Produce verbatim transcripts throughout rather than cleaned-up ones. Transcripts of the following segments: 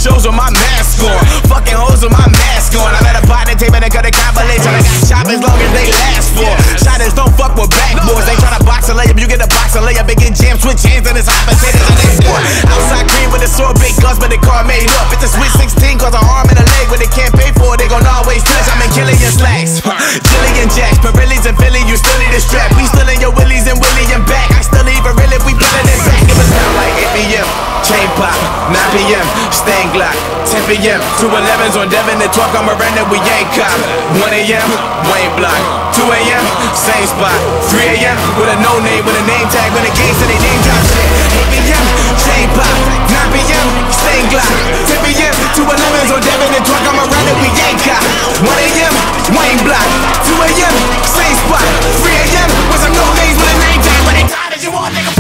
shows with my mask on. Fucking hoes with my mask on. I let a partner tape and cut a combination. I got chop as long as they last for. Shotters don't fuck with backboards. They tryna box a layup, you get a box a layup. Big and jam, switch hands and it's hot potatoes and they sport. Outside cream with a sore big guns, but the car made up. It's a sweet sixteen, cause an arm and a leg. When they can't pay for it, they gon' always touch. I'm in Killian slacks, Jillian Jacks, Perillies and Philly, you still need a strap. We still in your willies and Willie and back. I still even really, we pillin' it back. It was down like eight P M, chain pop, nine P M, stain glock, ten P M, two elevens on Devin and twelve on Miranda, we ain't cop. one A M, Wayne block, two A M, same spot, three A M, with a no name, with a name tag, when the game said they name drop shit. eight P M, chain pop, nine P M, stain glock, ten P M, two elevens on Devin and twelve on Miranda, we ain't cop. one A M, Wayne block, two A M, same spot, three A M, with some no names, with a name tag, when they time that you want, nigga.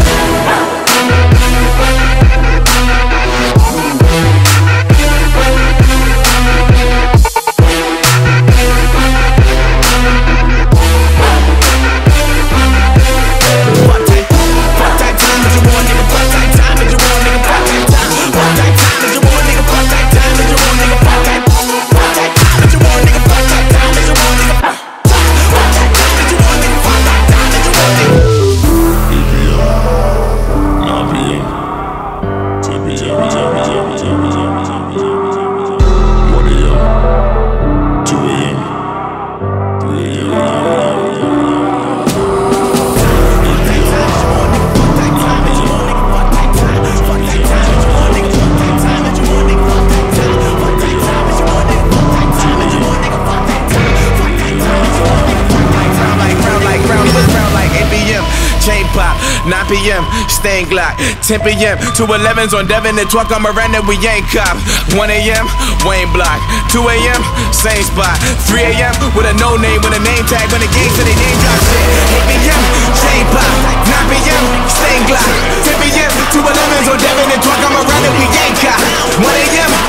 nine P M, stain glock, ten P M, two elevens on Devin and twelve on Miranda, we ain't cop. one A M, Wayne block, two A M, same spot, three A M, with a no name, with a name tag, when the game said they name drop shit. eight P M, chain pop, nine P M, stain glock, ten P M, two elevens on Devin and twelve on Miranda, we ain't cop. one A M,